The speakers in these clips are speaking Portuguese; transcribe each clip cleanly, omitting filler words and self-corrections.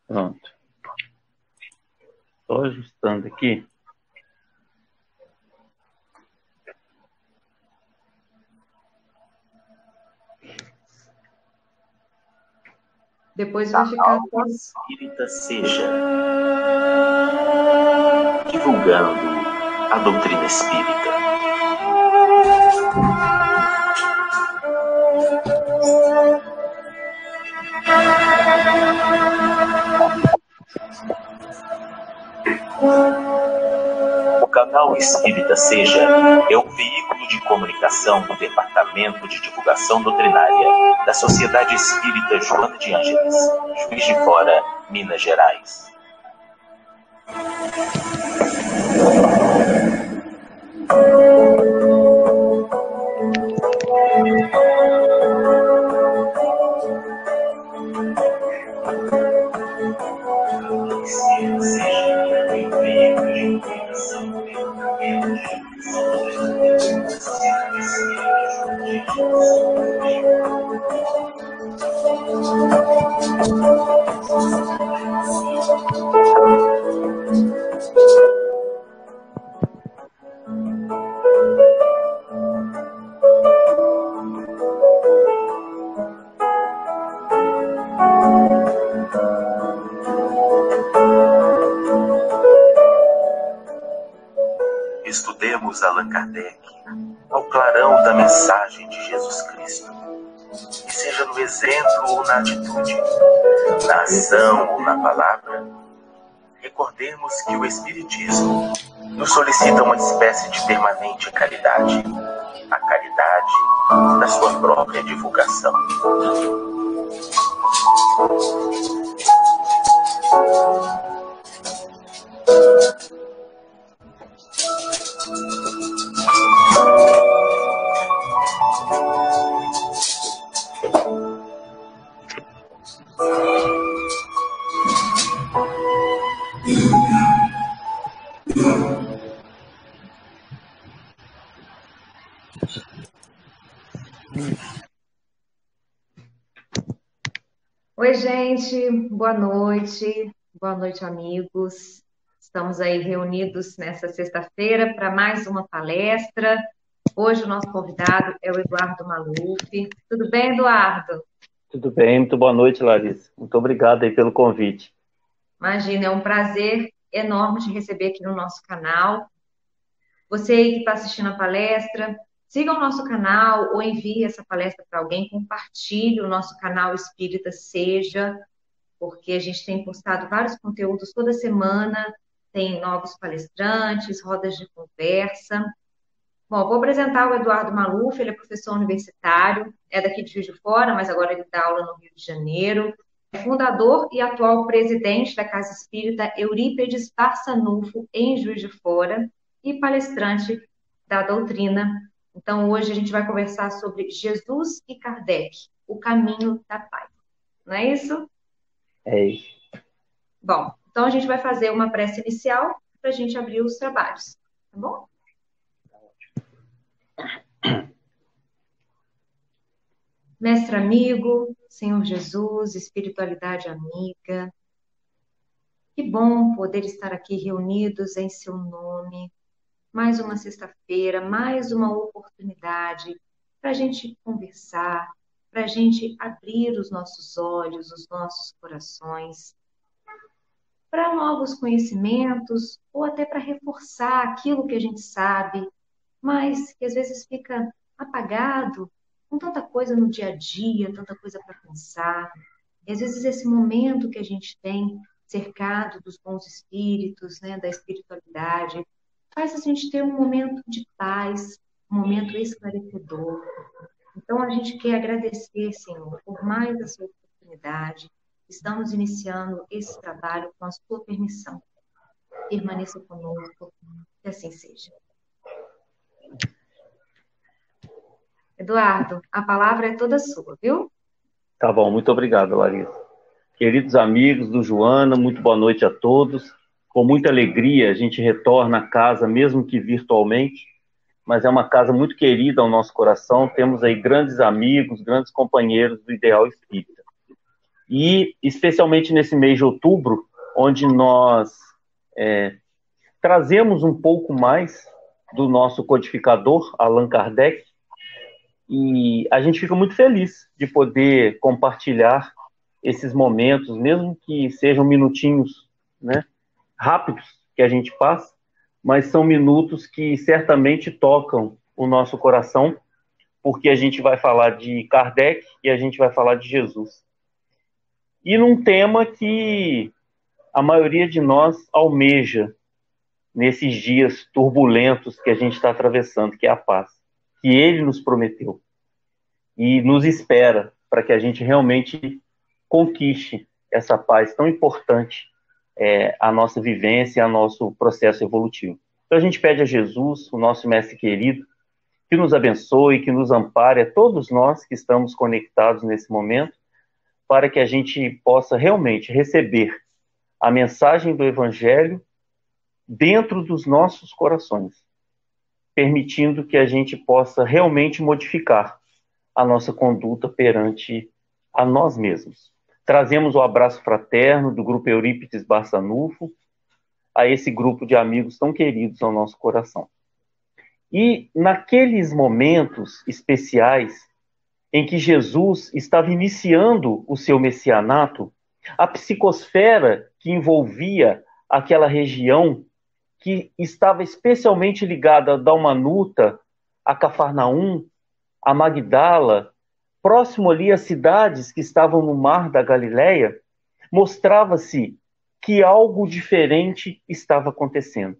Pronto. Estou ajustando aqui. Depois vai ficar... Espírita seja divulgando a doutrina espírita. O canal Espírita Seja é um veículo de comunicação do Departamento de Divulgação Doutrinária da Sociedade Espírita Joana de Ângeles, Juiz de Fora, Minas Gerais. Estudemos Allan Kardec ao clarão da mensagem de Jesus Cristo. E seja no exemplo ou na atitude, na ação ou na palavra, recordemos que o Espiritismo nos solicita uma espécie de permanente caridade, a caridade da sua própria divulgação. Oi, gente, boa noite, amigos. Estamos aí reunidos nessa sexta-feira para mais uma palestra. Hoje o nosso convidado é o Eduardo Maluf. Tudo bem, Eduardo? Tudo bem, muito boa noite, Larissa. Muito obrigado aí pelo convite. Imagina, é um prazer enorme te receber aqui no nosso canal. Você aí que está assistindo a palestra, siga o nosso canal ou envie essa palestra para alguém, compartilhe o nosso canal Espírita Seja, porque a gente tem postado vários conteúdos toda semana, tem novos palestrantes, rodas de conversa. Bom, vou apresentar o Eduardo Maluf, ele é professor universitário, é daqui de Juiz de Fora, mas agora ele dá aula no Rio de Janeiro. É fundador e atual presidente da Casa Espírita Eurípedes Barçanufo, em Juiz de Fora, e palestrante da doutrina. Então, hoje a gente vai conversar sobre Jesus e Kardec, o caminho da paz. Não é isso? É isso. Bom, então a gente vai fazer uma prece inicial para a gente abrir os trabalhos, tá bom? Mestre amigo, Senhor Jesus, espiritualidade amiga, que bom poder estar aqui reunidos em seu nome. Mais uma sexta-feira, mais uma oportunidade para a gente conversar, para a gente abrir os nossos olhos, os nossos corações, para novos conhecimentos ou até para reforçar aquilo que a gente sabe, mas que às vezes fica apagado, com tanta coisa no dia a dia, tanta coisa para pensar. E às vezes esse momento que a gente tem cercado dos bons espíritos, né, da espiritualidade, faz a gente ter um momento de paz, um momento esclarecedor. Então, a gente quer agradecer, Senhor, por mais essa oportunidade. Estamos iniciando esse trabalho com a sua permissão. Permaneça conosco, que assim seja. Eduardo, a palavra é toda sua, viu? Tá bom, muito obrigado, Larissa. Queridos amigos do Joana, muito boa noite a todos. Com muita alegria, a gente retorna à casa, mesmo que virtualmente, mas é uma casa muito querida ao nosso coração. Temos aí grandes amigos, grandes companheiros do ideal espírita. E especialmente nesse mês de outubro, onde nós trazemos um pouco mais do nosso codificador, Allan Kardec, e a gente fica muito feliz de poder compartilhar esses momentos, mesmo que sejam minutinhos, né, rápidos que a gente passa, mas são minutos que certamente tocam o nosso coração, porque a gente vai falar de Kardec e a gente vai falar de Jesus. E num tema que a maioria de nós almeja nesses dias turbulentos que a gente está atravessando, que é a paz, que Ele nos prometeu e nos espera para que a gente realmente conquiste essa paz tão importante à nossa vivência, ao nosso processo evolutivo. Então a gente pede a Jesus, o nosso mestre querido, que nos abençoe, que nos ampare a todos nós que estamos conectados nesse momento, para que a gente possa realmente receber a mensagem do Evangelho dentro dos nossos corações, permitindo que a gente possa realmente modificar a nossa conduta perante a nós mesmos. Trazemos o abraço fraterno do Grupo Eurípides Barçanufo a esse grupo de amigos tão queridos ao nosso coração. E naqueles momentos especiais em que Jesus estava iniciando o seu messianato, a psicosfera que envolvia aquela região, que estava especialmente ligada a Dalmanuta, a Cafarnaum, a Magdala, próximo ali às cidades que estavam no mar da Galileia, mostrava-se que algo diferente estava acontecendo.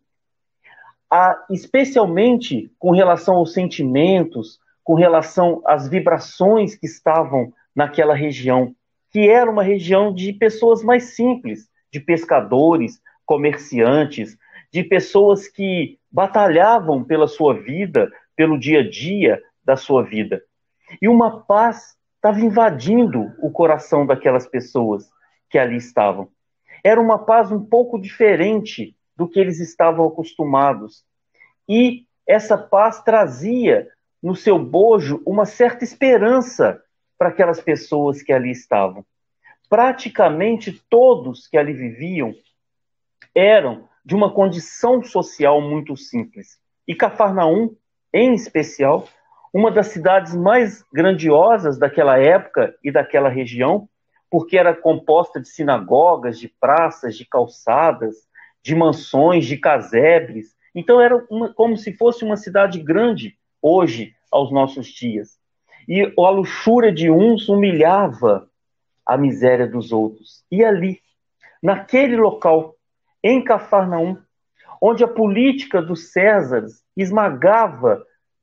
Especialmente com relação aos sentimentos, com relação às vibrações que estavam naquela região, que era uma região de pessoas mais simples, de pescadores, comerciantes, de pessoas que batalhavam pela sua vida, pelo dia a dia da sua vida. E uma paz estava invadindo o coração daquelas pessoas que ali estavam. Era uma paz um pouco diferente do que eles estavam acostumados. E essa paz trazia no seu bojo uma certa esperança para aquelas pessoas que ali estavam. Praticamente todos que ali viviam eram de uma condição social muito simples. E Cafarnaum, em especial, uma das cidades mais grandiosas daquela época e daquela região, porque era composta de sinagogas, de praças, de calçadas, de mansões, de casebres. Então era como se fosse uma cidade grande hoje, aos nossos dias. E a luxúria de uns humilhava a miséria dos outros. E ali, naquele local, em Cafarnaum, onde a política dos Césares esmagava,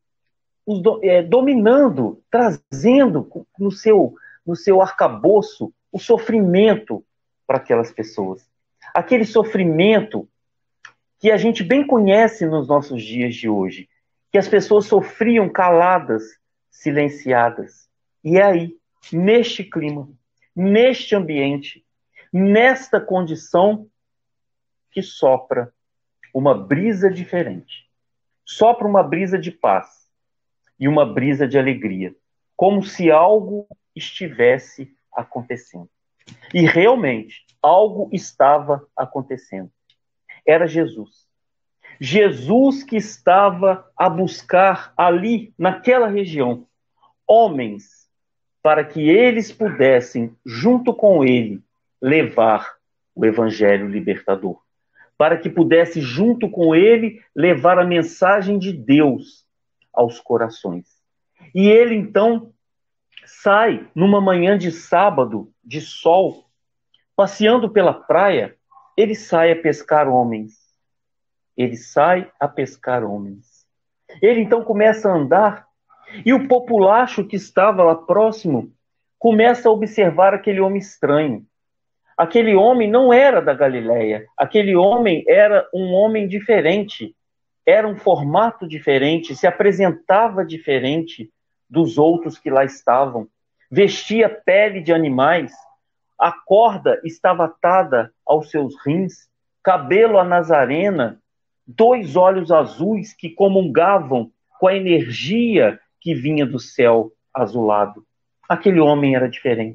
dominando, trazendo no seu arcabouço o sofrimento para aquelas pessoas. Aquele sofrimento que a gente bem conhece nos nossos dias de hoje, que as pessoas sofriam caladas, silenciadas. E é aí, neste clima, neste ambiente, nesta condição, que sopra uma brisa diferente. Sopra uma brisa de paz e uma brisa de alegria, como se algo estivesse acontecendo. E realmente, algo estava acontecendo. Era Jesus. Jesus que estava a buscar ali, naquela região, homens, para que eles pudessem, junto com ele, levar o evangelho libertador. Para que pudesse, junto com ele, levar a mensagem de Deus aos corações. E ele, então, sai numa manhã de sábado, de sol, passeando pela praia, ele sai a pescar homens. Ele sai a pescar homens. Ele, então, começa a andar, e o populacho que estava lá próximo começa a observar aquele homem estranho. Aquele homem não era da Galileia. Aquele homem era um homem diferente. Era um formato diferente, se apresentava diferente dos outros que lá estavam. Vestia pele de animais. A corda estava atada aos seus rins. Cabelo a nazarena. 2 olhos azuis que comungavam com a energia que vinha do céu azulado. Aquele homem era diferente.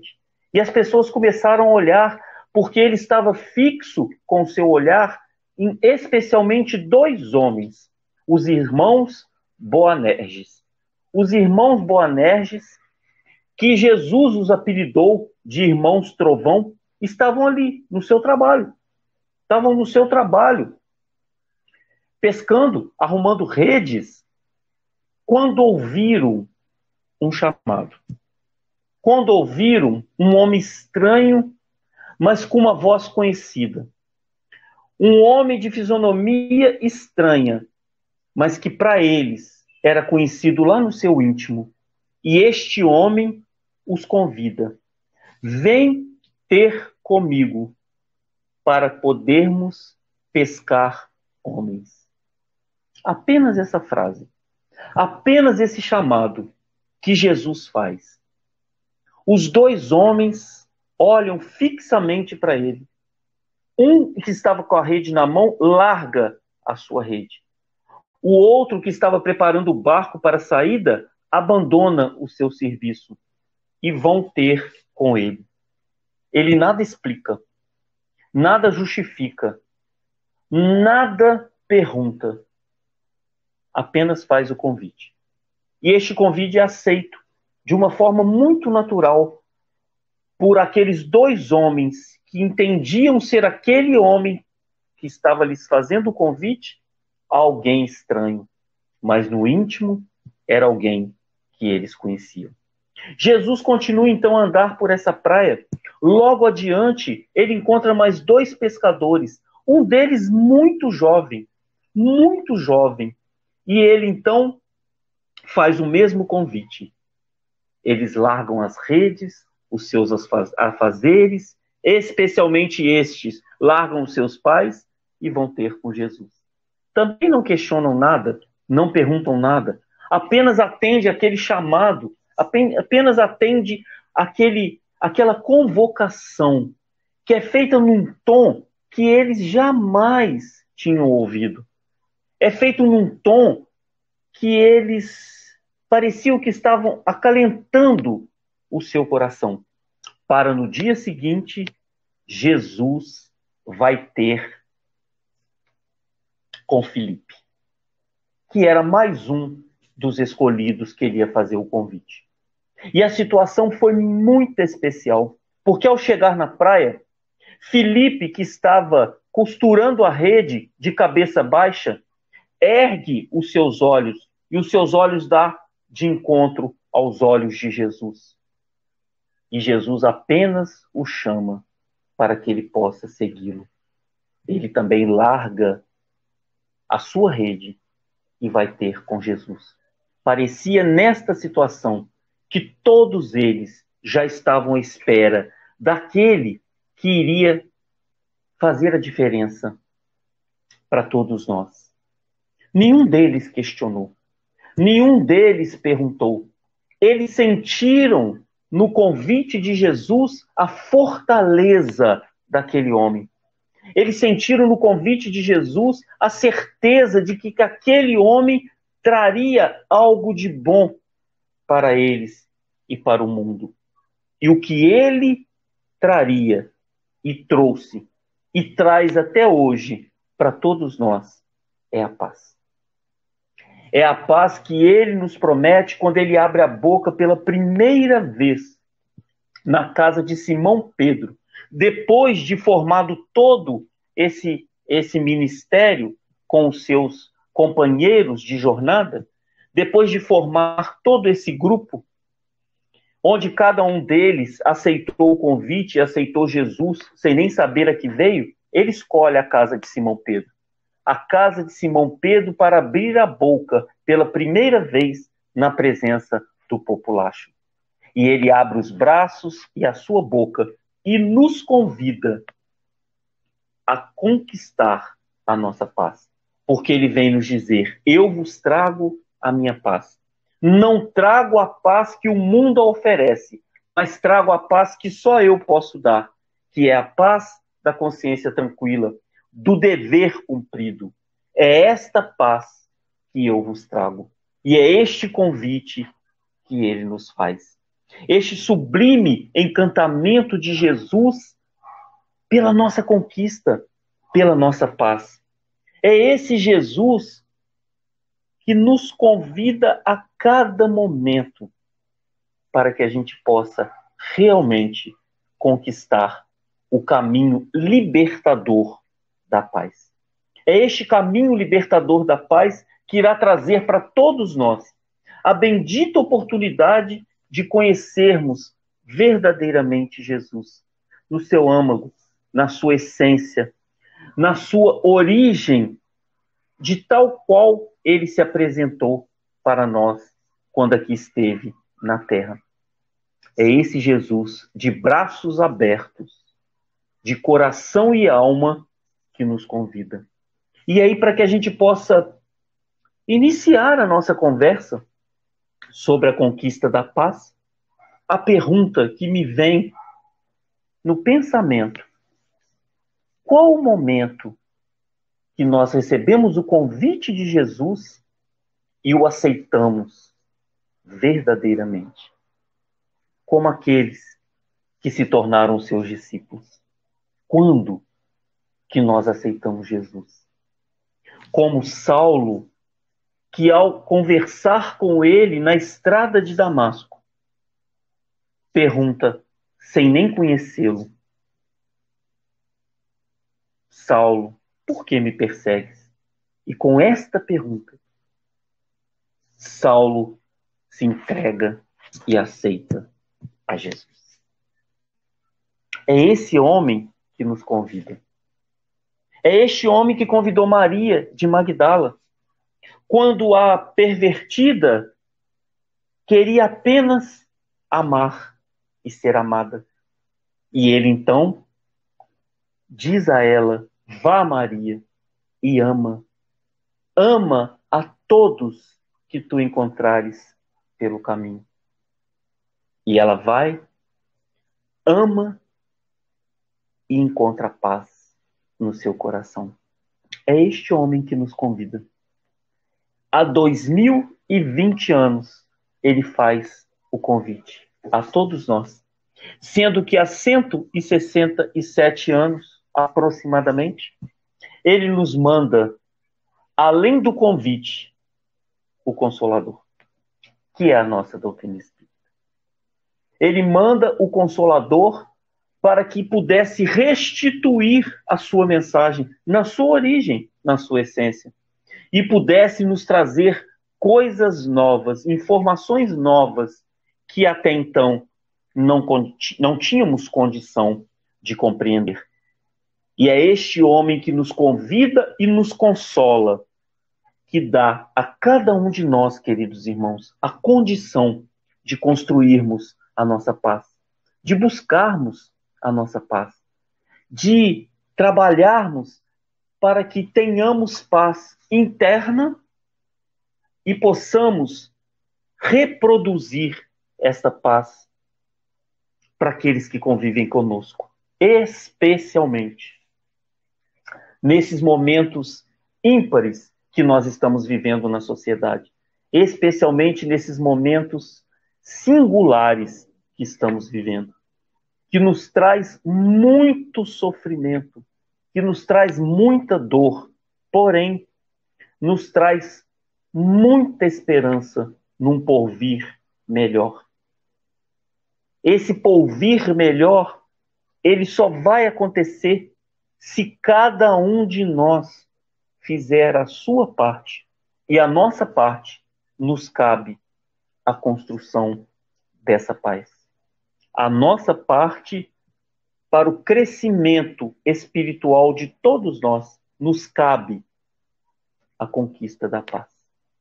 E as pessoas começaram a olhar, porque ele estava fixo com o seu olhar em especialmente dois homens, os irmãos Boanerges. Os irmãos Boanerges, que Jesus os apelidou de irmãos trovão, estavam ali no seu trabalho. Estavam no seu trabalho, pescando, arrumando redes, quando ouviram um chamado. Quando ouviram um homem estranho, mas com uma voz conhecida. Um homem de fisionomia estranha, mas que para eles era conhecido lá no seu íntimo. E este homem os convida. Vem ter comigo para podermos pescar homens. Apenas essa frase. Apenas esse chamado que Jesus faz. Os dois homens olham fixamente para ele. Um que estava com a rede na mão larga a sua rede. O outro que estava preparando o barco para a saída abandona o seu serviço e vão ter com ele. Ele nada explica, nada justifica, nada pergunta, apenas faz o convite. E este convite é aceito de uma forma muito natural por aqueles dois homens que entendiam ser aquele homem que estava lhes fazendo o convite a alguém estranho, mas no íntimo era alguém que eles conheciam. Jesus continua então a andar por essa praia. Logo adiante, ele encontra mais dois pescadores, um deles muito jovem, e ele então faz o mesmo convite. Eles largam as redes, os seus afazeres, especialmente estes, largam os seus pais e vão ter com Jesus. Também não questionam nada, não perguntam nada, apenas atende aquele chamado, apenas atende aquela convocação que é feita num tom que eles jamais tinham ouvido. É feito num tom que eles pareciam que estavam acalentando o seu coração. Para no dia seguinte, Jesus vai ter com Filipe, que era mais um dos escolhidos que ele ia fazer o convite. E a situação foi muito especial, porque ao chegar na praia, Filipe, que estava costurando a rede de cabeça baixa, ergue os seus olhos, e os seus olhos dá de encontro aos olhos de Jesus. E Jesus apenas o chama para que ele possa segui-lo. Ele também larga a sua rede e vai ter com Jesus. Parecia nesta situação que todos eles já estavam à espera daquele que iria fazer a diferença para todos nós. Nenhum deles questionou, nenhum deles perguntou. Eles sentiram no convite de Jesus a fortaleza daquele homem. Eles sentiram no convite de Jesus a certeza de que aquele homem traria algo de bom para eles e para o mundo. E o que ele traria e trouxe e traz até hoje para todos nós é a paz. É a paz que ele nos promete quando ele abre a boca pela primeira vez na casa de Simão Pedro, depois de formado todo esse ministério com os seus companheiros de jornada, depois de formar todo esse grupo, onde cada um deles aceitou o convite, aceitou Jesus, sem nem saber a que veio, ele escolhe a casa de Simão Pedro. A casa de Simão Pedro para abrir a boca pela primeira vez na presença do populacho. E ele abre os braços e a sua boca e nos convida a conquistar a nossa paz. Porque ele vem nos dizer, eu vos trago a minha paz. Não trago a paz que o mundo oferece, mas trago a paz que só eu posso dar, que é a paz da consciência tranquila, do dever cumprido. É esta paz que eu vos trago. E é este convite que ele nos faz. este sublime encantamento de Jesus pela nossa conquista, pela nossa paz. É esse Jesus que nos convida a cada momento para que a gente possa realmente conquistar o caminho libertador da paz. É este caminho libertador da paz que irá trazer para todos nós a bendita oportunidade de conhecermos verdadeiramente Jesus, no seu âmago, na sua essência, na sua origem, de tal qual ele se apresentou para nós quando aqui esteve na terra. É esse Jesus de braços abertos, de coração e alma, que nos convida. E aí, para que a gente possa iniciar a nossa conversa sobre a conquista da paz, a pergunta que me vem no pensamento: qual o momento que nós recebemos o convite de Jesus e o aceitamos verdadeiramente, como aqueles que se tornaram seus discípulos? Quando que nós aceitamos Jesus? Como Saulo, que ao conversar com ele na estrada de Damasco, pergunta, sem nem conhecê-lo: Saulo, por que me persegues? E com esta pergunta, Saulo se entrega e aceita a Jesus. É esse homem que nos convida. É este homem que convidou Maria de Magdala, quando a pervertida queria apenas amar e ser amada. E ele então diz a ela: vá, Maria, e ama. Ama a todos que tu encontrares pelo caminho. E ela vai, ama e encontra paz no seu coração. É este homem que nos convida. Há 2020 anos, ele faz o convite a todos nós. Sendo que há 167 anos, aproximadamente, ele nos manda, além do convite, o Consolador, que é a nossa doutrina espírita. Ele manda o Consolador para que pudesse restituir a sua mensagem na sua origem, na sua essência, e pudesse nos trazer coisas novas, informações novas que até então não tínhamos condição de compreender. E é este homem que nos convida e nos consola, que dá a cada um de nós, queridos irmãos, a condição de construirmos a nossa paz, de buscarmos a nossa paz, de trabalharmos para que tenhamos paz interna e possamos reproduzir esta paz para aqueles que convivem conosco, especialmente nesses momentos ímpares que nós estamos vivendo na sociedade, especialmente nesses momentos singulares que estamos vivendo, que nos traz muito sofrimento, que nos traz muita dor, porém, nos traz muita esperança num porvir melhor. Esse porvir melhor, ele só vai acontecer se cada um de nós fizer a sua parte, e a nossa parte nos cabe a construção dessa paz. A nossa parte para o crescimento espiritual de todos nós, nos cabe a conquista da paz.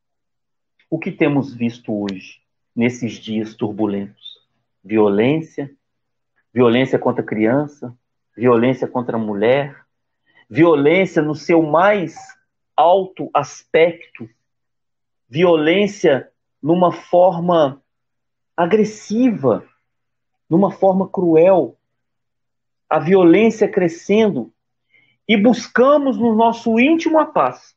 O que temos visto hoje, nesses dias turbulentos? Violência, violência contra a criança, violência contra a mulher, violência no seu mais alto aspecto, violência numa forma agressiva, numa forma cruel, a violência crescendo, e buscamos no nosso íntimo a paz.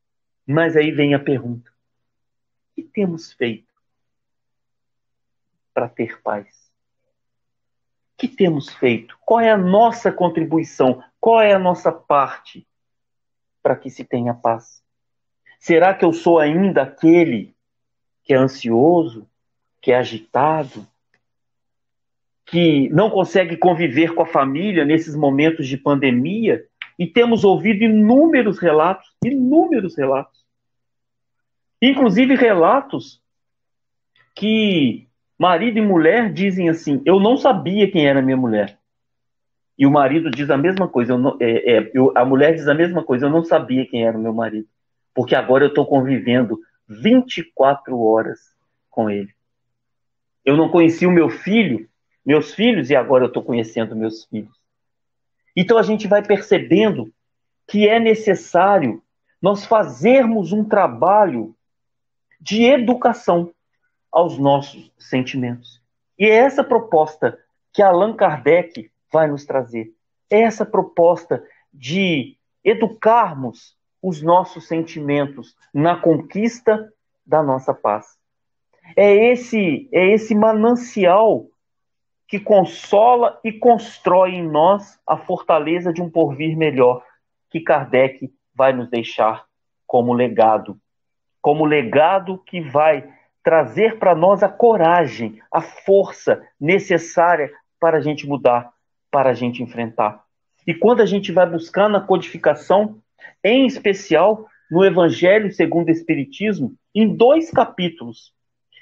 Mas aí vem a pergunta: o que temos feito para ter paz? O que temos feito? Qual é a nossa contribuição? Qual é a nossa parte para que se tenha paz? Será que eu sou ainda aquele que é ansioso, que é agitado, que não consegue conviver com a família nesses momentos de pandemia? E temos ouvido inúmeros relatos, inclusive relatos que marido e mulher dizem assim: eu não sabia quem era minha mulher. E o marido diz a mesma coisa, a mulher diz a mesma coisa: eu não sabia quem era o meu marido, porque agora eu estou convivendo 24 horas com ele. Eu não conhecia o meus filhos, e agora eu estou conhecendo meus filhos. Então a gente vai percebendo que é necessário nós fazermos um trabalho de educação aos nossos sentimentos. E é essa proposta que Allan Kardec vai nos trazer. É essa proposta de educarmos os nossos sentimentos na conquista da nossa paz. É esse manancial que consola e constrói em nós a fortaleza de um porvir melhor, que Kardec vai nos deixar como legado que vai trazer para nós a coragem, a força necessária para a gente mudar, para a gente enfrentar. E quando a gente vai buscar na codificação, em especial no Evangelho segundo o Espiritismo, em dois capítulos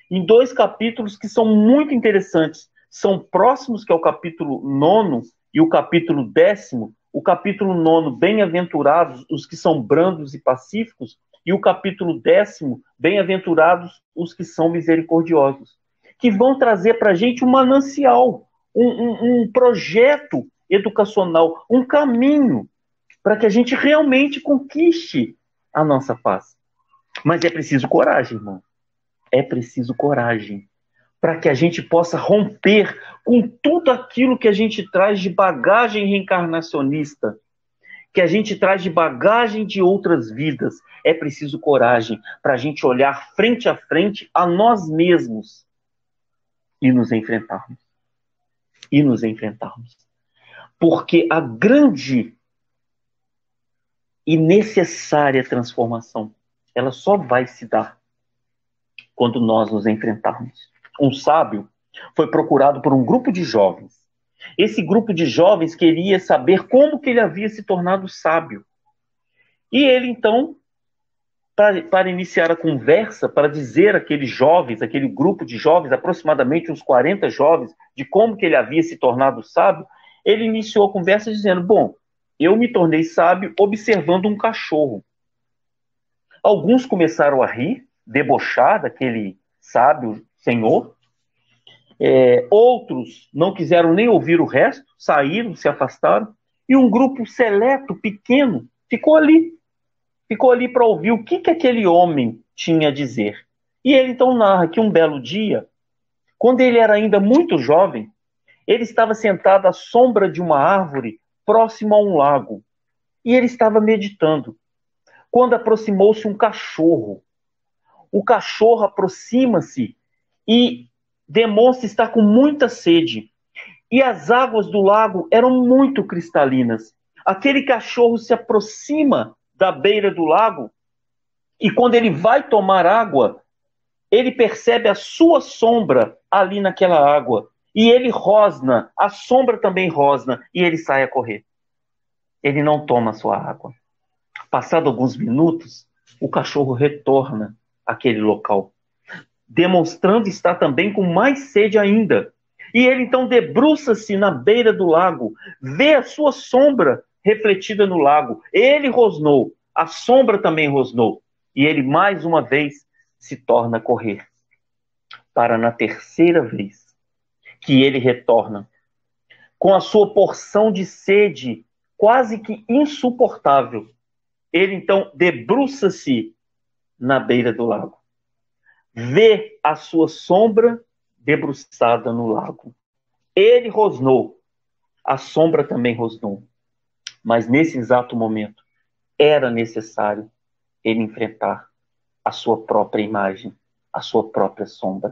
que são muito interessantes, são próximos, que é o capítulo 9 e o capítulo 10º, o capítulo 9, bem-aventurados os que são brandos e pacíficos, e o capítulo 10º, bem-aventurados os que são misericordiosos, que vão trazer para a gente um manancial, um projeto educacional, um caminho para que a gente realmente conquiste a nossa paz. Mas é preciso coragem, irmão. É preciso coragem para que a gente possa romper com tudo aquilo que a gente traz de bagagem reencarnacionista, que a gente traz de bagagem de outras vidas. É preciso coragem para a gente olhar frente a frente a nós mesmos e nos enfrentarmos. Porque a grande e necessária transformação, ela só vai se dar quando nós nos enfrentarmos. Um sábio foi procurado por um grupo de jovens. Esse grupo de jovens queria saber como que ele havia se tornado sábio. E ele, então, para iniciar a conversa, para dizer àqueles jovens, aquele grupo de jovens, aproximadamente uns 40 jovens, de como que ele havia se tornado sábio, ele iniciou a conversa dizendo: bom, eu me tornei sábio observando um cachorro. Alguns começaram a rir, debochar daquele sábio senhor. Outros não quiseram nem ouvir o resto, saíram, se afastaram. E um grupo seleto, pequeno, ficou ali para ouvir o que aquele homem tinha a dizer. E ele então narra que um belo dia, quando ele era ainda muito jovem, ele estava sentado à sombra de uma árvore próximo a um lago. E ele estava meditando, quando aproximou-se um cachorro. O cachorro aproxima-se e demonstra estar com muita sede. E as águas do lago eram muito cristalinas. Aquele cachorro se aproxima da beira do lago e quando ele vai tomar água, ele percebe a sua sombra ali naquela água. E ele rosna, a sombra também rosna, e ele sai a correr. Ele não toma a sua água. Passado alguns minutos, o cachorro retorna àquele local, demonstrando estar também com mais sede ainda. E ele então debruça-se na beira do lago, vê a sua sombra refletida no lago. Ele rosnou, a sombra também rosnou. E ele mais uma vez se torna a correr. Para na terceira vez que ele retorna, com a sua porção de sede quase que insuportável, ele então debruça-se na beira do lago. Vê a sua sombra debruçada no lago. Ele rosnou, a sombra também rosnou. Mas nesse exato momento, era necessário ele enfrentar a sua própria imagem, a sua própria sombra.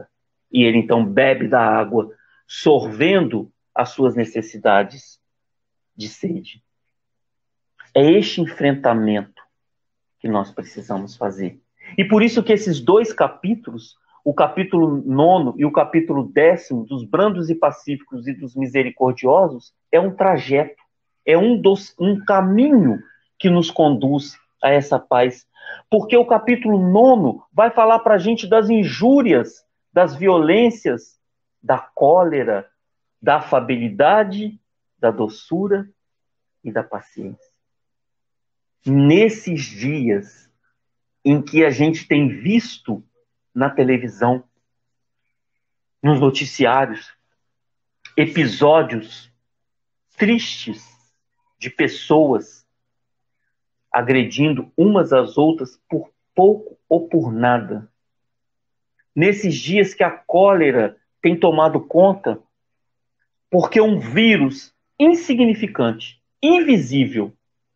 E ele então bebe da água, sorvendo as suas necessidades de sede. É este enfrentamento que nós precisamos fazer. E por isso que esses dois capítulos, o capítulo 9 e o capítulo 10, dos brandos e pacíficos e dos misericordiosos, é um trajeto, é um caminho que nos conduz a essa paz. Porque o capítulo 9 vai falar para a gente das injúrias, das violências, da cólera, da afabilidade, da doçura e da paciência. Nesses dias em que a gente tem visto na televisão, nos noticiários, episódios tristes de pessoas agredindo umas às outras por pouco ou por nada. Nesses dias que a cólera tem tomado conta, porque um vírus insignificante, invisível,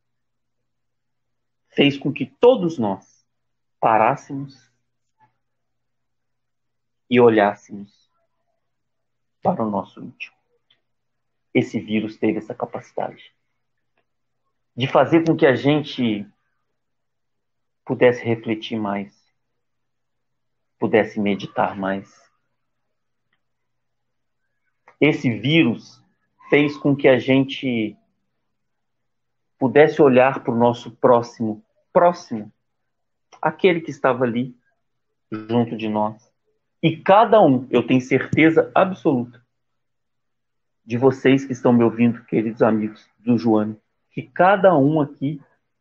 fez com que todos nós parássemos e olhássemos para o nosso íntimo. Esse vírus teve essa capacidade de fazer com que a gente pudesse refletir mais, pudesse meditar mais. Esse vírus fez com que a gente pudesse olhar para o nosso próximo, aquele que estava ali, junto de nós. E cada um, eu tenho certeza absoluta, de vocês que estão me ouvindo, queridos amigos do Joana, que cada um aqui,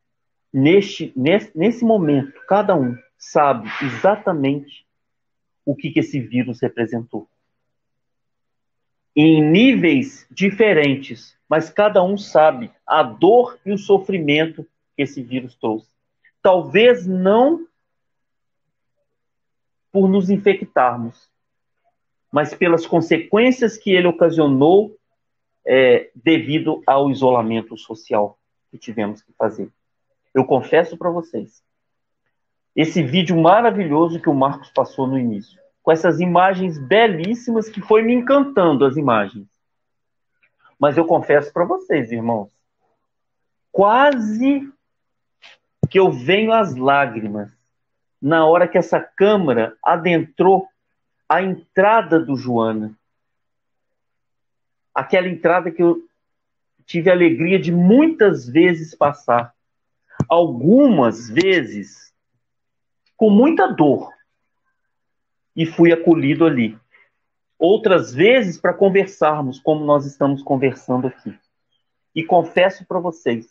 nesse momento, cada um sabe exatamente o que esse vírus representou. Em níveis diferentes, mas cada um sabe a dor e o sofrimento que esse vírus trouxe. Talvez não por nos infectarmos, mas pelas consequências que ele ocasionou devido ao isolamento social que tivemos que fazer. Eu confesso para vocês, esse vídeo maravilhoso que o Marcos passou no início, com essas imagens belíssimas que foi me encantando as imagens. Mas eu confesso para vocês, irmãos, quase que eu venho às lágrimas na hora que essa câmera adentrou a entrada do Joana. Aquela entrada que eu tive a alegria de muitas vezes passar. Algumas vezes com muita dor. E fui acolhido ali. Outras vezes para conversarmos, como nós estamos conversando aqui. E confesso para vocês,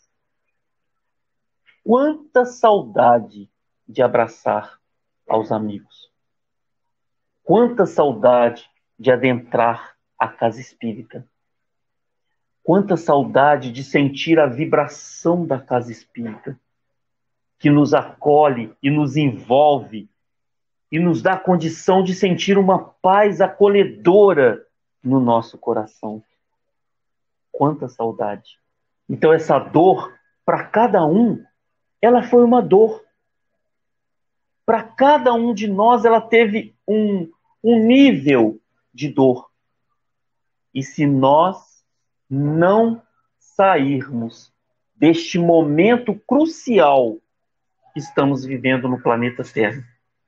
quanta saudade de abraçar aos amigos. Quanta saudade de adentrar a casa espírita. Quanta saudade de sentir a vibração da casa espírita, que nos acolhe e nos envolve e nos dá a condição de sentir uma paz acolhedora no nosso coração. Quanta saudade. Então essa dor, para cada um, ela foi uma dor. Para cada um de nós, ela teve um nível de dor. E se nós não sairmos deste momento crucial que estamos vivendo no planeta Terra,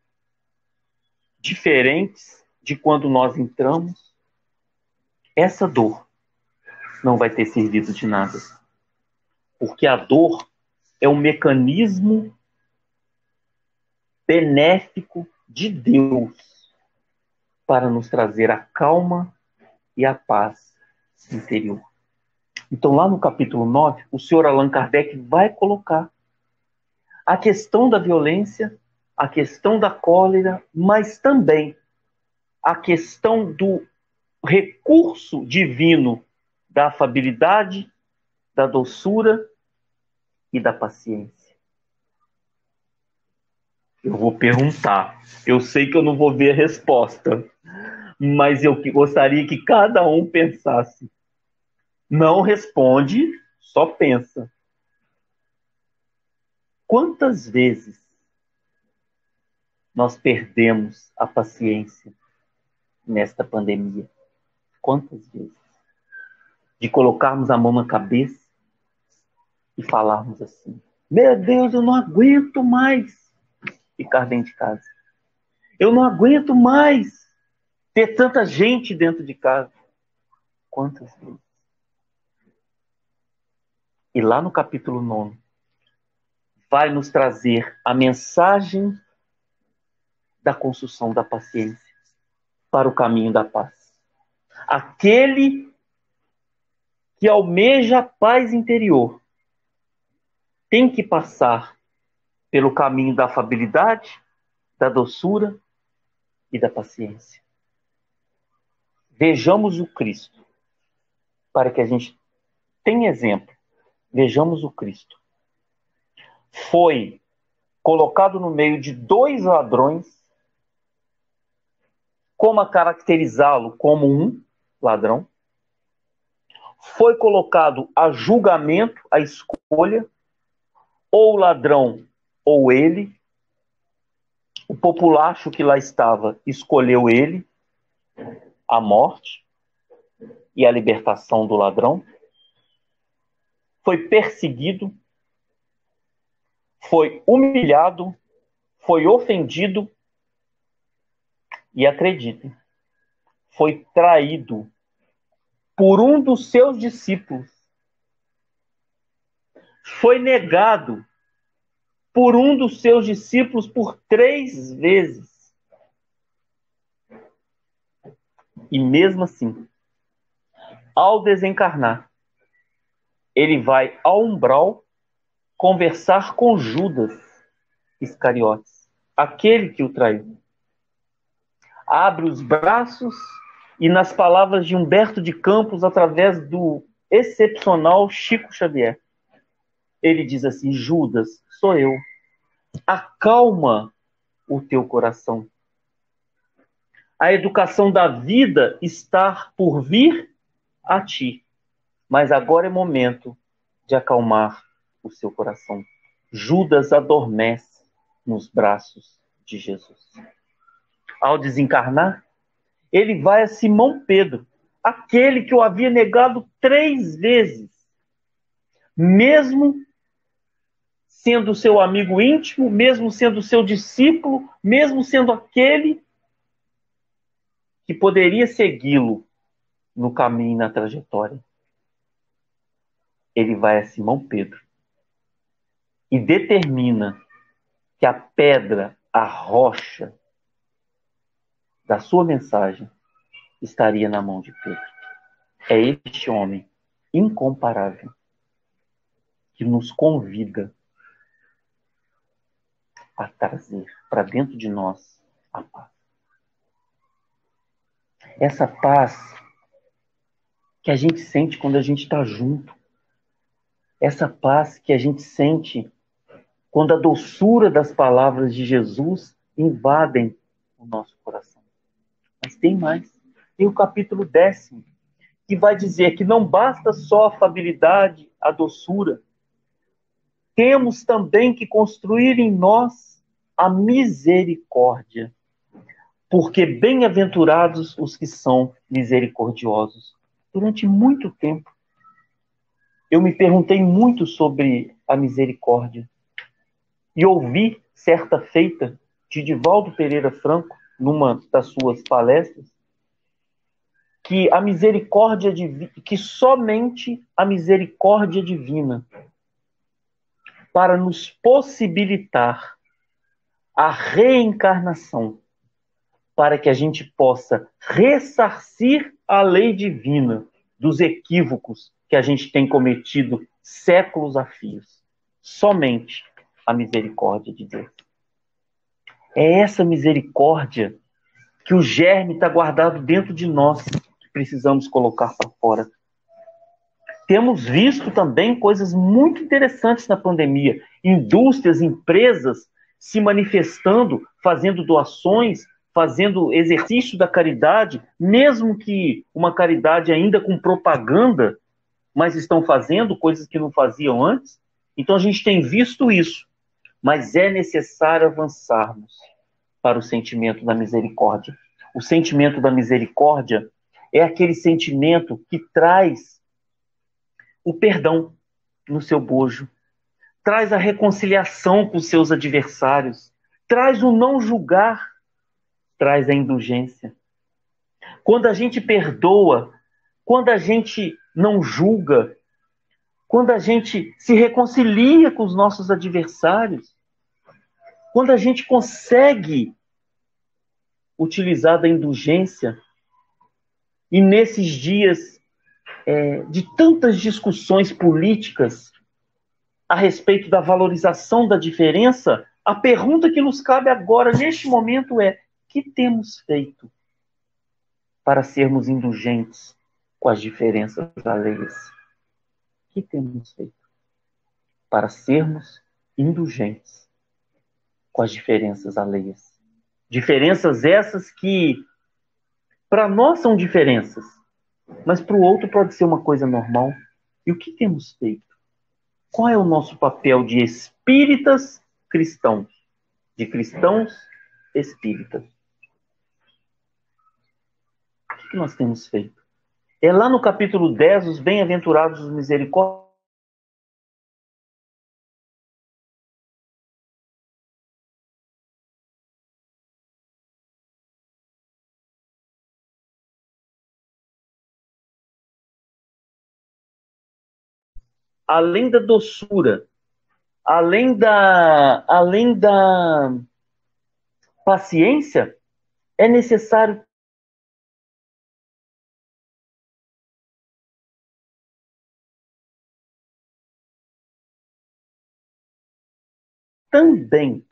diferentes de quando nós entramos, essa dor não vai ter servido de nada. Porque a dor é um mecanismo benéfico de Deus para nos trazer a calma e a paz interior. Então, lá no capítulo 9, o senhor Allan Kardec vai colocar a questão da violência, a questão da cólera, mas também a questão do recurso divino da afabilidade, da doçura e da paciência. Eu vou perguntar. Eu sei que eu não vou ver a resposta, mas eu gostaria que cada um pensasse. Não responde, só pensa. Quantas vezes nós perdemos a paciência nesta pandemia? Quantas vezes? De colocarmos a mão na cabeça e falarmos assim: meu Deus, eu não aguento mais ficar dentro de casa. Eu não aguento mais ter tanta gente dentro de casa. Quantas vezes? E lá no capítulo 9, vai nos trazer a mensagem da construção da paciência para o caminho da paz. Aquele que almeja a paz interior tem que passar pelo caminho da afabilidade, da doçura e da paciência. Vejamos o Cristo, para que a gente tenha exemplo. Vejamos o Cristo. Foi colocado no meio de 2 ladrões, como a caracterizá-lo como um ladrão. Foi colocado a julgamento, a escolha, ou o ladrão ou ele. O populacho que lá estava escolheu ele, a morte e a libertação do ladrão. Foi perseguido, foi humilhado, foi ofendido e, acreditem, foi traído por um dos seus discípulos. Foi negado por um dos seus discípulos por 3 vezes. E mesmo assim, ao desencarnar, ele vai ao umbral conversar com Judas Iscariotes, aquele que o traiu. Abre os braços e, nas palavras de Humberto de Campos, através do excepcional Chico Xavier, ele diz assim: Judas, sou eu. Acalma o teu coração. A educação da vida está por vir a ti. Mas agora é momento de acalmar o seu coração. Judas adormece nos braços de Jesus. Ao desencarnar, ele vai a Simão Pedro, aquele que o havia negado 3 vezes. Mesmo sendo seu amigo íntimo, mesmo sendo seu discípulo, mesmo sendo aquele que poderia segui-lo no caminho e na trajetória. Ele vai a Simão Pedro e determina que a pedra, a rocha da sua mensagem estaria na mão de Pedro. É este homem incomparável que nos convida a trazer para dentro de nós a paz. Essa paz que a gente sente quando a gente está junto. Essa paz que a gente sente quando a doçura das palavras de Jesus invadem o nosso coração. Mas tem mais. Tem o capítulo 10º, que vai dizer que não basta só a afabilidade, a doçura. Temos também que construir em nós a misericórdia. Porque bem-aventurados os que são misericordiosos. Durante muito tempo, eu me perguntei muito sobre a misericórdia. E ouvi, certa feita, de Divaldo Pereira Franco, numa das suas palestras, que a misericórdia que somente a misericórdia divina, para nos possibilitar a reencarnação, para que a gente possa ressarcir a lei divina dos equívocos que a gente tem cometido séculos a fios. Somente a misericórdia de Deus. É essa misericórdia que o germe está guardado dentro de nós, que precisamos colocar para fora. Temos visto também coisas muito interessantes na pandemia. Indústrias, empresas se manifestando, fazendo doações, fazendo exercício da caridade, mesmo que uma caridade ainda com propaganda, mas estão fazendo coisas que não faziam antes. Então a gente tem visto isso. Mas é necessário avançarmos para o sentimento da misericórdia. O sentimento da misericórdia é aquele sentimento que traz o perdão no seu bojo, traz a reconciliação com os seus adversários, traz o não julgar, traz a indulgência. Quando a gente perdoa, quando a gente não julga, quando a gente se reconcilia com os nossos adversários, quando a gente consegue utilizar da indulgência, e nesses dias de tantas discussões políticas a respeito da valorização da diferença, a pergunta que nos cabe agora, neste momento, é: o que temos feito para sermos indulgentes com as diferenças alheias? O que temos feito para sermos indulgentes com as diferenças alheias? Diferenças essas que, para nós, são diferenças, mas para o outro pode ser uma coisa normal. E o que temos feito? Qual é o nosso papel de espíritas cristãos? De cristãos espíritas. O que nós temos feito? É lá no capítulo 10, os bem-aventurados os misericórdios. Além da doçura, além da paciência, é necessário também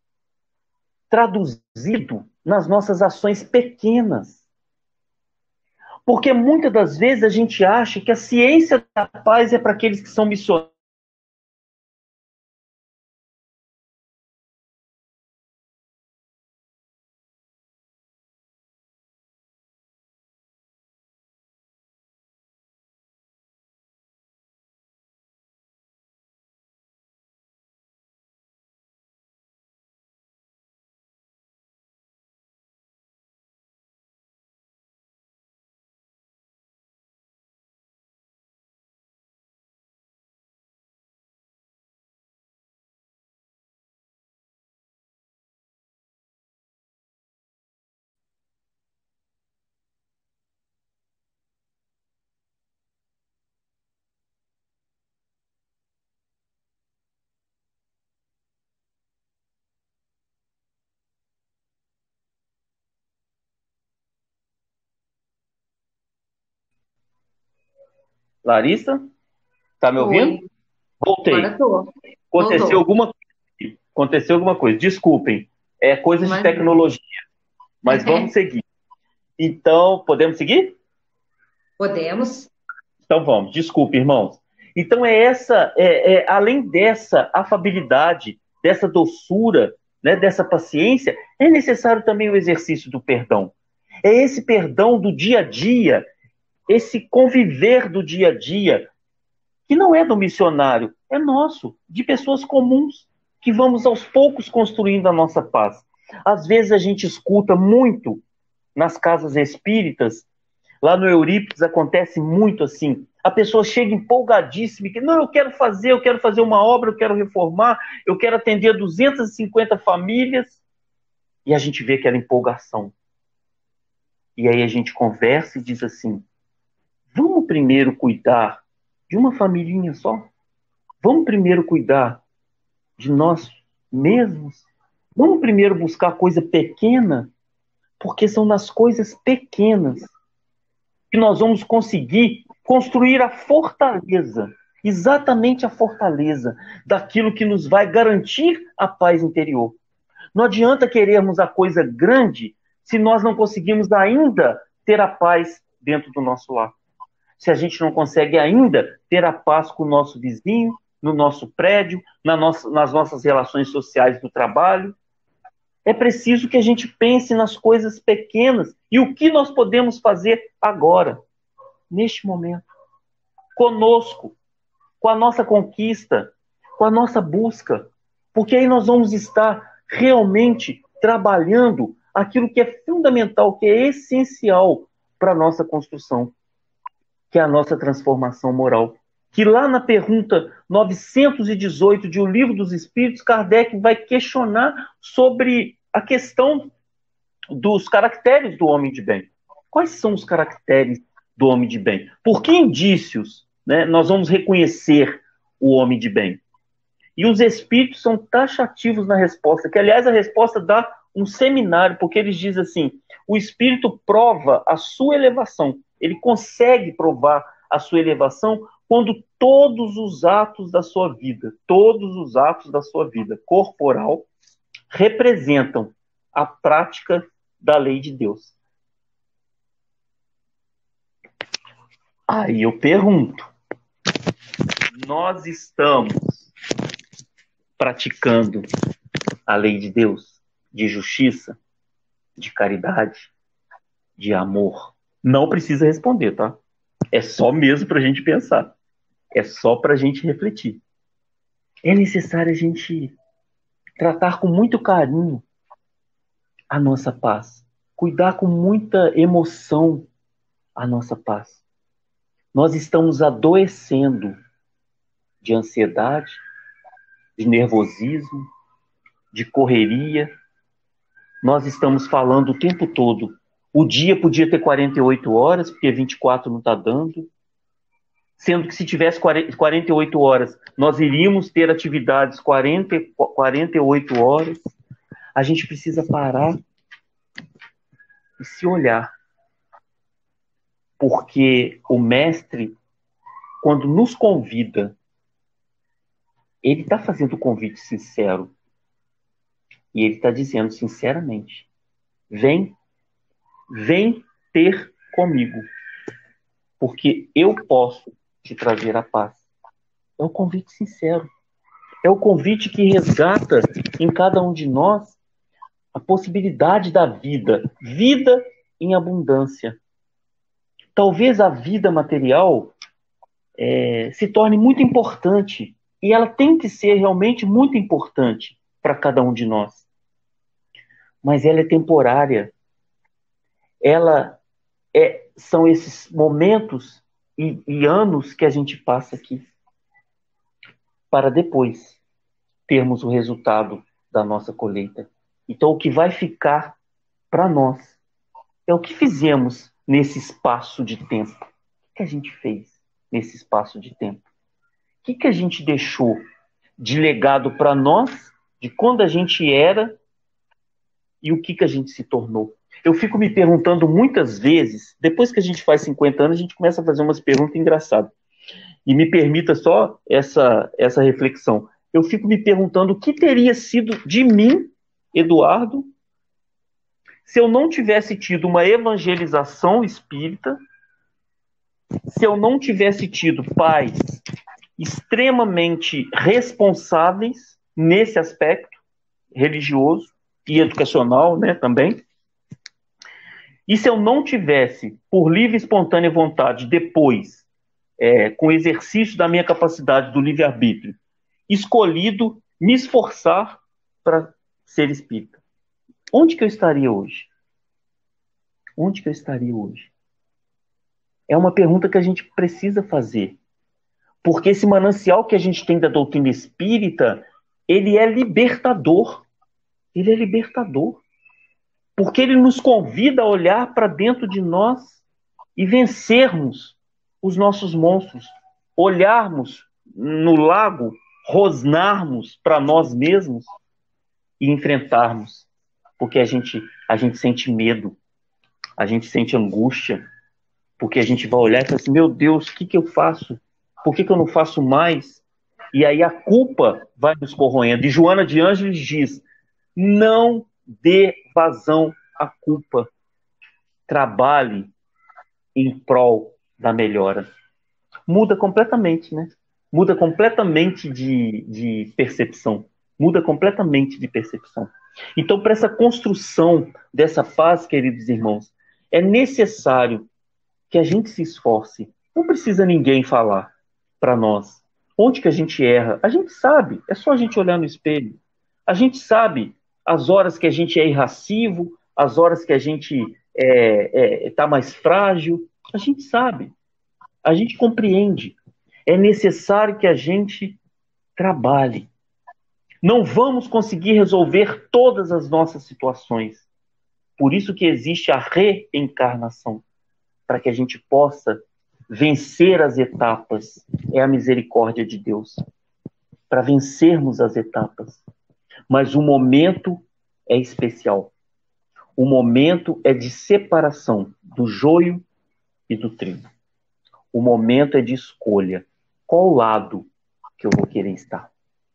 traduzido nas nossas ações pequenas. Porque muitas das vezes a gente acha que a ciência da paz é para aqueles que são missionários. Larissa, tá me ouvindo? Oi, Voltei. agora tô. Aconteceu Voltou. alguma coisa. Desculpem. É coisa de Imagina. tecnologia. Mas vamos seguir. Então, podemos seguir? Podemos? Então vamos. Desculpe, irmãos. Então além dessa afabilidade, dessa doçura, né, dessa paciência, é necessário também o exercício do perdão. É esse perdão do dia a dia, esse conviver do dia a dia, que não é do missionário, é nosso, de pessoas comuns, que vamos aos poucos construindo a nossa paz. Às vezes a gente escuta muito nas casas espíritas, lá no Eurípides acontece muito assim, a pessoa chega empolgadíssima, que não, eu quero fazer uma obra, eu quero reformar, eu quero atender 250 famílias, e a gente vê aquela empolgação. E aí a gente conversa e diz assim: vamos primeiro cuidar de uma familhinha só? Vamos primeiro cuidar de nós mesmos? Vamos primeiro buscar coisa pequena? Porque são nas coisas pequenas que nós vamos conseguir construir a fortaleza, exatamente a fortaleza daquilo que nos vai garantir a paz interior. Não adianta querermos a coisa grande se nós não conseguimos ainda ter a paz dentro do nosso lar. Se a gente não consegue ainda ter a paz com o nosso vizinho, no nosso prédio, nas nossas relações sociais do trabalho. É preciso que a gente pense nas coisas pequenas e o que nós podemos fazer agora, neste momento, conosco, com a nossa conquista, com a nossa busca, porque aí nós vamos estar realmente trabalhando aquilo que é fundamental, que é essencial para a nossa construção, que é a nossa transformação moral. Que lá na pergunta 918 de O Livro dos Espíritos, Kardec vai questionar sobre a questão dos caracteres do homem de bem. Quais são os caracteres do homem de bem? Por que indícios, né, nós vamos reconhecer o homem de bem? E os espíritos são taxativos na resposta, que aliás a resposta dá um seminário, porque eles dizem assim, o espírito prova a sua elevação, ele consegue provar a sua elevação quando todos os atos da sua vida corporal representam a prática da lei de Deus. Aí eu pergunto, nós estamos praticando a lei de Deus, de justiça, de caridade, de amor? Não precisa responder, tá? É só mesmo para a gente pensar. É só para a gente refletir. É necessário a gente tratar com muito carinho a nossa paz. Cuidar com muita emoção a nossa paz. Nós estamos adoecendo de ansiedade, de nervosismo, de correria. Nós estamos falando o tempo todo. O dia podia ter 48 horas, porque 24 não está dando. Sendo que se tivesse 48 horas, nós iríamos ter atividades 48 horas. A gente precisa parar e se olhar. Porque o mestre, quando nos convida, ele está fazendo um convite sincero. E ele está dizendo sinceramente, vem ter comigo. Porque eu posso te trazer a paz. É o convite sincero. É o convite que resgata em cada um de nós a possibilidade da vida. Vida em abundância. Talvez a vida material se torne muito importante. E ela tem que ser realmente muito importante para cada um de nós. Mas ela é temporária. São esses momentos e anos que a gente passa aqui para depois termos o resultado da nossa colheita. Então, o que vai ficar para nós é o que fizemos nesse espaço de tempo. O que a gente fez nesse espaço de tempo? O que a gente deixou de legado para nós, de quando a gente era e o que a gente se tornou? Eu fico me perguntando muitas vezes, depois que a gente faz 50 anos, a gente começa a fazer umas perguntas engraçadas. E me permita só essa reflexão. Eu fico me perguntando o que teria sido de mim, Eduardo, se eu não tivesse tido uma evangelização espírita, se eu não tivesse tido pais extremamente responsáveis nesse aspecto religioso e educacional, né, também. E se eu não tivesse, por livre e espontânea vontade, depois, com o exercício da minha capacidade do livre-arbítrio, escolhido me esforçar para ser espírita, onde que eu estaria hoje? Onde que eu estaria hoje? É uma pergunta que a gente precisa fazer. Porque esse manancial que a gente tem da doutrina espírita, ele é libertador. Ele é libertador. Porque ele nos convida a olhar para dentro de nós e vencermos os nossos monstros. Olharmos no lago, rosnarmos para nós mesmos e enfrentarmos. Porque a gente sente medo, a gente sente angústia, porque a gente vai olhar e falar assim, meu Deus, o que eu faço? Por que eu não faço mais? E aí a culpa vai nos corroendo. E Joana de Ângeles diz, não dê vazão à culpa. Trabalhe em prol da melhora. Muda completamente, né? Muda completamente de percepção. Muda completamente de percepção. Então, para essa construção dessa paz, queridos irmãos, é necessário que a gente se esforce. Não precisa ninguém falar para nós. Onde que a gente erra? A gente sabe. É só a gente olhar no espelho. A gente sabe as horas que a gente é irascível, as horas que a gente está mais frágil. A gente sabe, a gente compreende. É necessário que a gente trabalhe. Não vamos conseguir resolver todas as nossas situações. Por isso que existe a reencarnação, para que a gente possa vencer as etapas. É a misericórdia de Deus, para vencermos as etapas. Mas o momento é especial. O momento é de separação do joio e do trigo. O momento é de escolha. Qual lado que eu vou querer estar?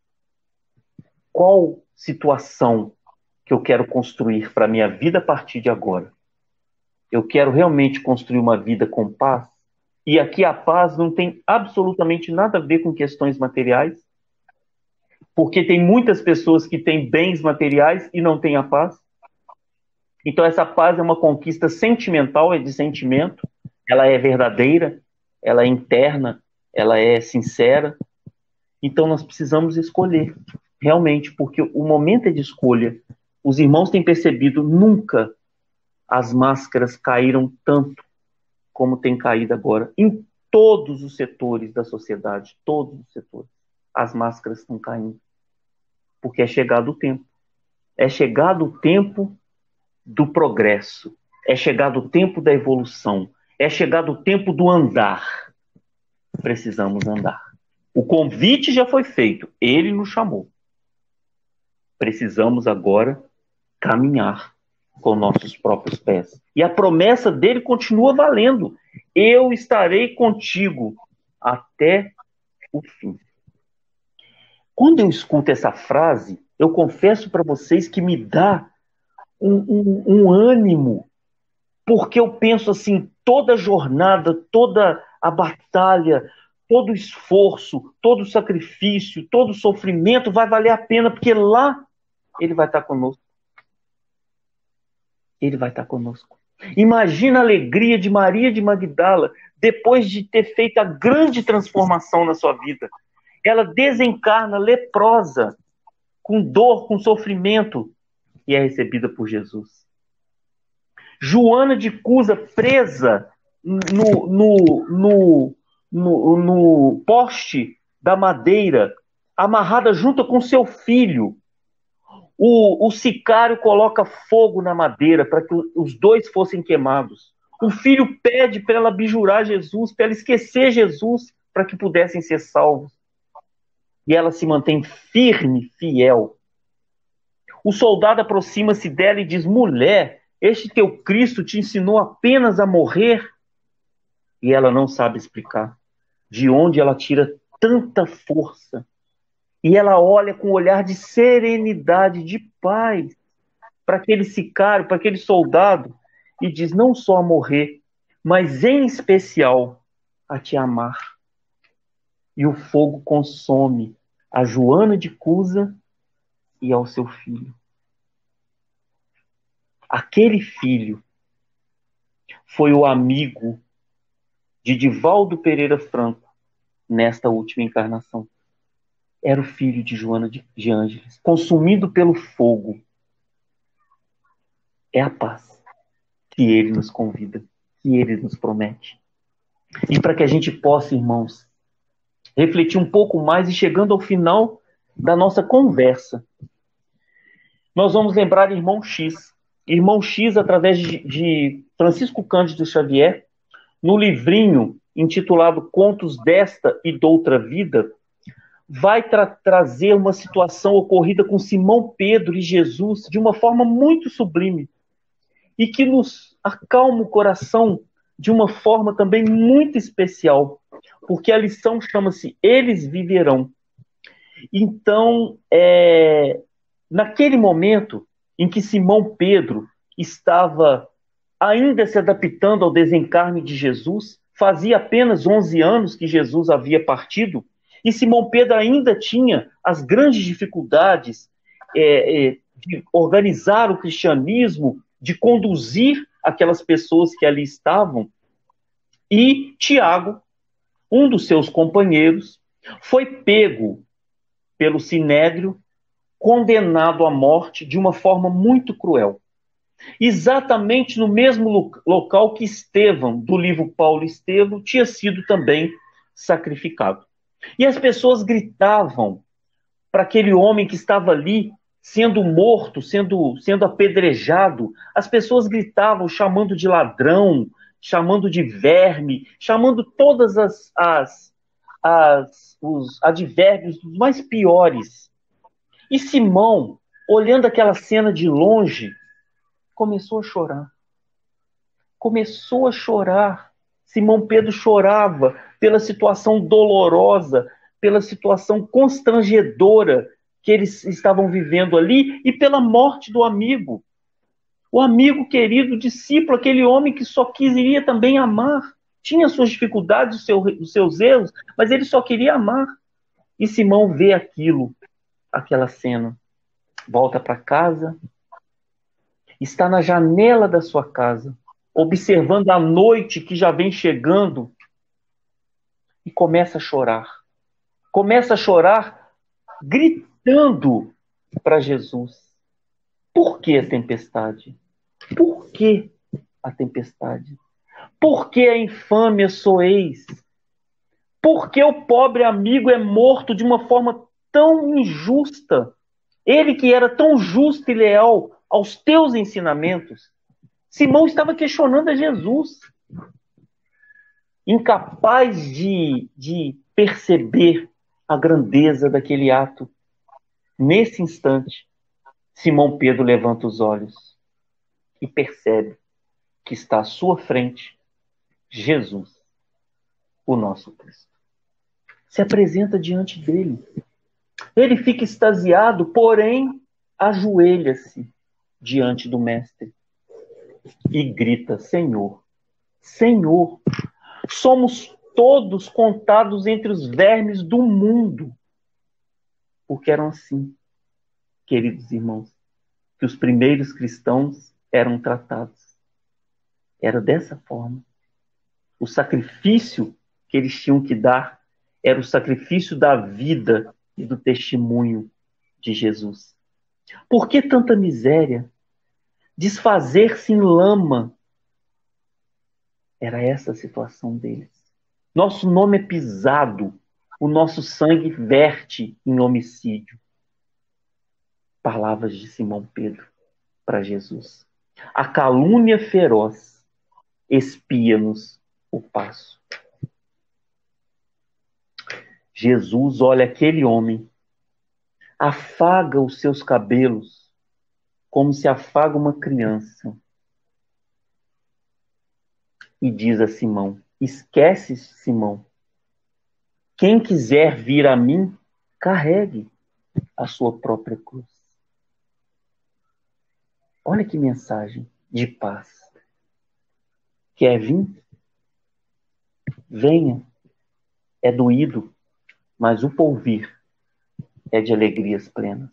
Qual situação que eu quero construir para a minha vida a partir de agora? Eu quero realmente construir uma vida com paz? E aqui a paz não tem absolutamente nada a ver com questões materiais, porque tem muitas pessoas que têm bens materiais e não têm a paz. Então essa paz é uma conquista sentimental, é de sentimento, ela é verdadeira, ela é interna, ela é sincera. Então nós precisamos escolher, realmente, porque o momento é de escolha. Os irmãos têm percebido, nunca as máscaras caíram tanto como tem caído agora. Em todos os setores da sociedade, todos os setores, as máscaras estão caindo. Porque é chegado o tempo. É chegado o tempo do progresso. É chegado o tempo da evolução. É chegado o tempo do andar. Precisamos andar. O convite já foi feito. Ele nos chamou. Precisamos agora caminhar com nossos próprios pés. E a promessa dele continua valendo. Eu estarei contigo até o fim. Quando eu escuto essa frase, eu confesso para vocês que me dá um ânimo, porque eu penso assim, toda a jornada, toda a batalha, todo o esforço, todo o sacrifício, todo o sofrimento vai valer a pena, porque lá ele vai estar conosco. Ele vai estar conosco. Imagina a alegria de Maria de Magdala, depois de ter feito a grande transformação na sua vida. Ela desencarna leprosa, com dor, com sofrimento, e é recebida por Jesus. Joana de Cusa, presa no poste da madeira, amarrada junto com seu filho. O sicário coloca fogo na madeira para que os dois fossem queimados. O filho pede para ela abjurar Jesus, para ela esquecer Jesus, para que pudessem ser salvos. E ela se mantém firme, fiel. O soldado aproxima-se dela e diz: mulher, este teu Cristo te ensinou apenas a morrer? E ela não sabe explicar de onde ela tira tanta força. E ela olha com um olhar de serenidade, de paz, para aquele sicário, para aquele soldado, e diz: não só a morrer, mas em especial a te amar. E o fogo consome a Joana de Cusa e ao seu filho. Aquele filho foi o amigo de Divaldo Pereira Franco nesta última encarnação. Era o filho de Joana de Ângeles, consumido pelo fogo. É a paz que ele nos convida, que ele nos promete. E para que a gente possa, irmãos, refletir um pouco mais e chegando ao final da nossa conversa, nós vamos lembrar Irmão X. Irmão X, através de Francisco Cândido Xavier, no livrinho intitulado Contos desta e doutra vida, vai trazer uma situação ocorrida com Simão Pedro e Jesus de uma forma muito sublime e que nos acalma o coração de uma forma também muito especial, porque a lição chama-se Eles Viverão. Então, naquele momento em que Simão Pedro estava ainda se adaptando ao desencarne de Jesus, fazia apenas 11 anos que Jesus havia partido, e Simão Pedro ainda tinha as grandes dificuldades de organizar o cristianismo, de conduzir aquelas pessoas que ali estavam. E Tiago, um dos seus companheiros, foi pego pelo Sinédrio, condenado à morte de uma forma muito cruel. exatamente no mesmo local que Estevão, do livro Paulo e Estevão, tinha sido também sacrificado. E as pessoas gritavam para aquele homem que estava ali sendo morto, sendo apedrejado. As pessoas gritavam chamando de ladrão, chamando de verme, chamando todas os advérbios mais piores. E Simão, olhando aquela cena de longe, começou a chorar. Começou a chorar. Simão Pedro chorava pela situação dolorosa, pela situação constrangedora que eles estavam vivendo ali e pela morte do amigo. O amigo querido, discípulo, aquele homem que só queria também amar. Tinha suas dificuldades, os seus erros, mas ele só queria amar. E Simão vê aquilo, aquela cena. Volta para casa, está na janela da sua casa, observando a noite que já vem chegando e começa a chorar. Começa a chorar gritando para Jesus. Por que a tempestade? Por que a tempestade? Por que a infâmia soeis? Por que o pobre amigo é morto de uma forma tão injusta? Ele que era tão justo e leal aos teus ensinamentos. Simão estava questionando a Jesus, incapaz de perceber a grandeza daquele ato. Nesse instante, Simão Pedro levanta os olhos e percebe que está à sua frente Jesus, o nosso Cristo. Se apresenta diante dele. Ele fica extasiado, porém ajoelha-se diante do Mestre e grita: Senhor, Senhor, somos todos contados entre os vermes do mundo. Porque eram assim, queridos irmãos, que os primeiros cristãos eram tratados. Era dessa forma. O sacrifício que eles tinham que dar era o sacrifício da vida e do testemunho de Jesus. Por que tanta miséria? Desfazer-se em lama. Era essa a situação deles. Nosso nome é pisado, o nosso sangue verte em homicídio. Palavras de Simão Pedro para Jesus. A calúnia feroz espia-nos o passo. Jesus olha aquele homem, afaga os seus cabelos como se afaga uma criança e diz a Simão: esquece, Simão, quem quiser vir a mim, carregue a sua própria cruz. Olha que mensagem de paz. Quer vir? Venha. É doído, mas o porvir é de alegrias plenas.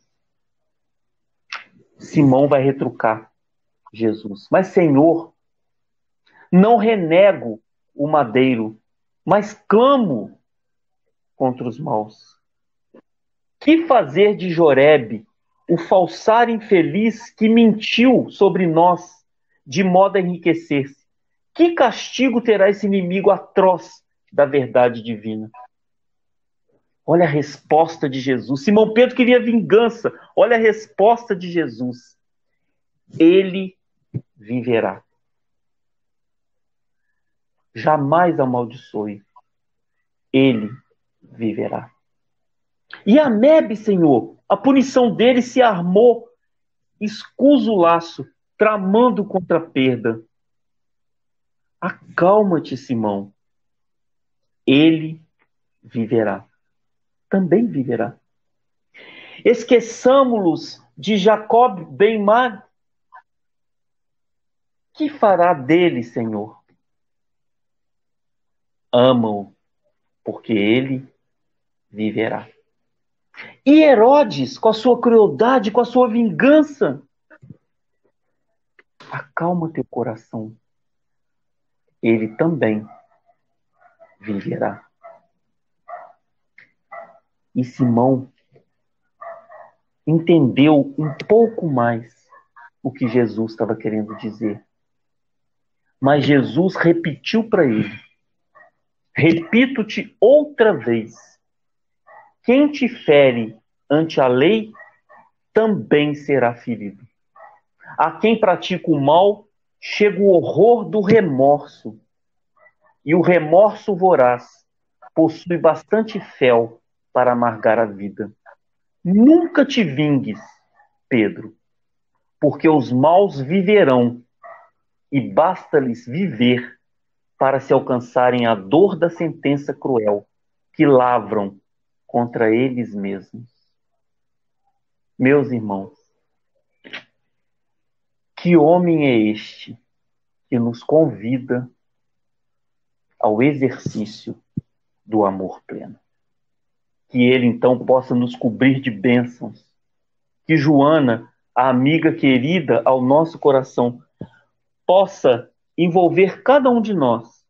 Simão vai retrucar Jesus: mas, Senhor, não renego o madeiro, mas clamo contra os maus. Que fazer de Jorebe, o falsário infeliz que mentiu sobre nós, de modo a enriquecer-se? Que castigo terá esse inimigo atroz da verdade divina? Olha a resposta de Jesus. Simão Pedro queria vingança. Olha a resposta de Jesus. Ele viverá. Jamais amaldiçoe. Ele viverá. E a Mebe, Senhor, a punição dele se armou, escusa o laço, tramando contra a perda. Acalma-te, Simão. Ele viverá. Também viverá. Esqueçamo-los de Jacob Ben-Mag. Que fará dele, Senhor? Ama-o, porque ele viverá. E Herodes, com a sua crueldade, com a sua vingança, acalma teu coração. Ele também viverá. E Simão entendeu um pouco mais o que Jesus estava querendo dizer. Mas Jesus repetiu para ele: repito-te outra vez, quem te fere ante a lei, também será ferido. A quem pratica o mal, chega o horror do remorso. E o remorso voraz possui bastante fel para amargar a vida. Nunca te vingues, Pedro, porque os maus viverão, e basta-lhes viver para se alcançarem a dor da sentença cruel que lavram contra eles mesmos. Meus irmãos, que homem é este que nos convida ao exercício do amor pleno? Que ele, então, possa nos cobrir de bênçãos. Que Joana, a amiga querida ao nosso coração, possa envolver cada um de nós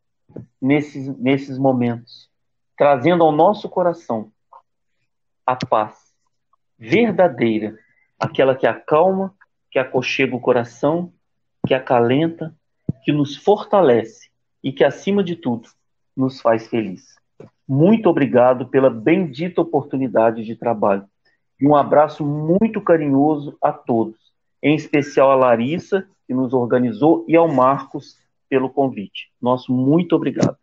nesses momentos, trazendo ao nosso coração a paz verdadeira, aquela que acalma, que aconchega o coração, que acalenta, que nos fortalece e que, acima de tudo, nos faz feliz. Muito obrigado pela bendita oportunidade de trabalho. E um abraço muito carinhoso a todos, em especial a Larissa, que nos organizou, e ao Marcos pelo convite. Nosso muito obrigado.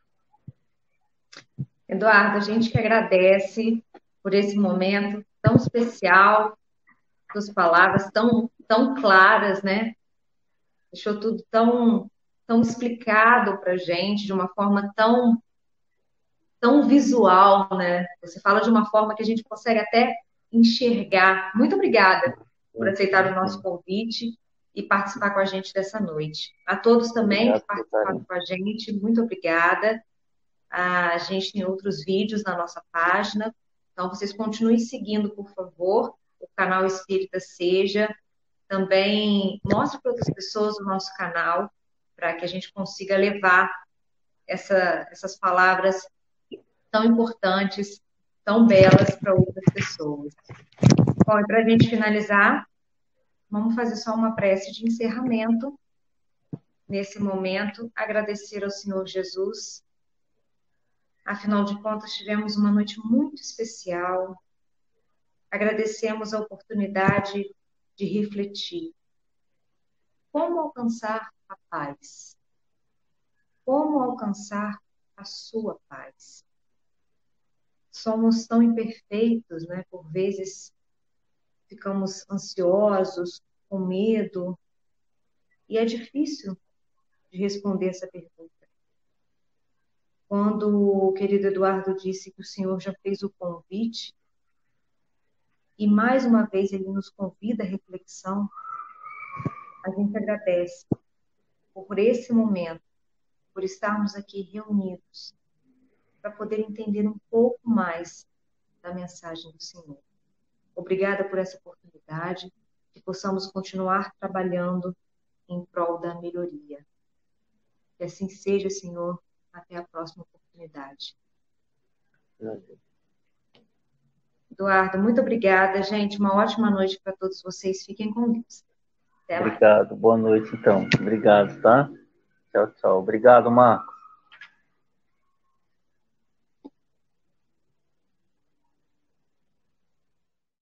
Eduardo, a gente que agradece por esse momento tão especial, suas palavras tão claras, né? Deixou tudo tão explicado para a gente, de uma forma tão visual, né? Você fala de uma forma que a gente consegue até enxergar. Muito obrigada por aceitar o nosso convite e participar com a gente dessa noite. A todos também que participaram com a gente, muito obrigada. A gente tem outros vídeos na nossa página, então vocês continuem seguindo, por favor, o canal Espírita Seja. Também mostre para outras pessoas o nosso canal, para que a gente consiga levar essas palavras tão importantes, tão belas para outras pessoas. Bom, e para a gente finalizar, vamos fazer só uma prece de encerramento. Nesse momento, agradecer ao Senhor Jesus. Afinal de contas, tivemos uma noite muito especial. Agradecemos a oportunidade de refletir. Como alcançar a paz? Como alcançar a sua paz? Somos tão imperfeitos, né? Por vezes ficamos ansiosos, com medo, e é difícil de responder essa pergunta. Quando o querido Eduardo disse que o Senhor já fez o convite, e mais uma vez ele nos convida à reflexão, a gente agradece por esse momento, por estarmos aqui reunidos, para poder entender um pouco mais da mensagem do Senhor. Obrigada por essa oportunidade, que possamos continuar trabalhando em prol da melhoria. Que assim seja, Senhor, até a próxima oportunidade. Eduardo, muito obrigada, gente. Uma ótima noite para todos vocês. Fiquem com Deus. Até Obrigado. Boa noite, então. Obrigado, tá? Tchau, tchau. Obrigado, Marco.